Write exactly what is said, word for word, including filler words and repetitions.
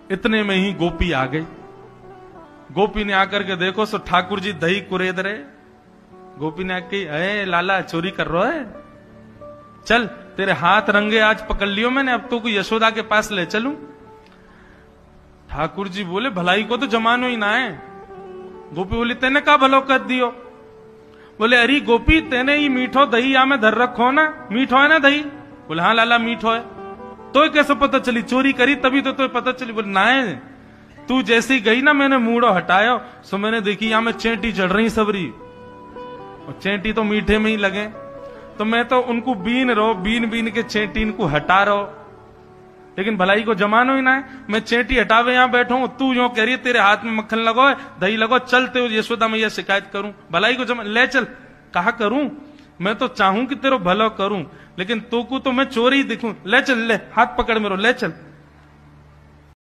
इतने में ही गोपी आ गई। गोपी ने आकर के देखो सो ठाकुर जी दही कुरेद रहे। गोपी ने आके, अरे लाला चोरी कर रहा है, चल तेरे हाथ रंगे आज पकड़ लियो मैंने, अब तो कोई यशोदा के पास ले चलूं। ठाकुर जी बोले, भलाई को तो जमानो ही ना है। गोपी बोली, तेने का भलो कर दियो? बोले, अरे गोपी तेने ही मीठो दही या में धर रखो ना, मीठो है ना दही? बोले, हाँ लाला मीठो है। तो कैसे पता चली? चोरी करी तभी तो, तो पता चली। बोले, ना है, तू जैसी गई ना मैंने मूड़ो हटायो सो मैंने देखी यहां में चेंटी चढ़ रही सबरी, और चेंटी तो मीठे में ही लगे, तो मैं तो उनको बीन रो बीन बीन के चेंटी इनको हटा रो, लेकिन भलाई को जमानो ही ना है। मैं चेंटी हटावे यहां बैठो, तू यो कह रही है तेरे हाथ में मक्खन लगो दही लगो, चलते यशोदा मैया शिकायत करूं, भलाई को जमा ले चल। कहा करूं? मैं तो चाहूं कि तेरो भलो करूं, लेकिन तो को तो मैं चोरी दिखूं। ले चल, ले हाथ पकड़ मेरो, ले चल।